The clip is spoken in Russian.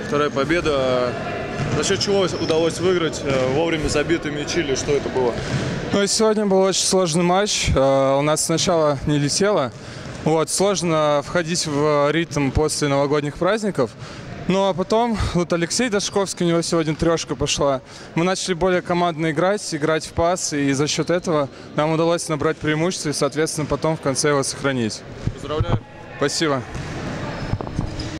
Вторая победа. За счет чего удалось выиграть? Вовремя забитые мячи или что это было? Ну, сегодня был очень сложный матч. У нас сначала не летело. Сложно входить в ритм после новогодних праздников. Ну а потом, Алексей Дашковский, у него сегодня трешка пошла. Мы начали более командно играть в пас, и за счет этого нам удалось набрать преимущество и, соответственно, потом в конце его сохранить. Поздравляю. Спасибо.